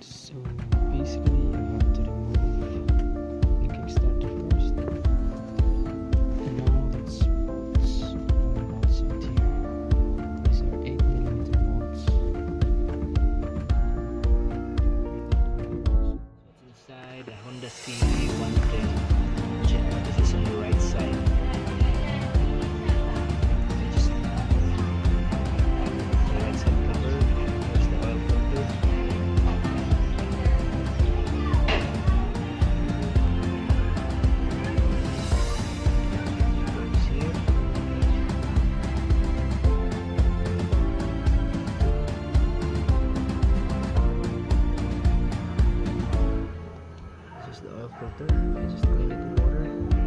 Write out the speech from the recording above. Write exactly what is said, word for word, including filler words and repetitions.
So basically you have to remove the kickstarter first. And now let's bolts. All bolts out here. These are eight millimeter bolts. What's inside the Honda C B one ten? This is on the right side. Just the right side cover. There's the oil filter. The oil filter, I just clean it with water.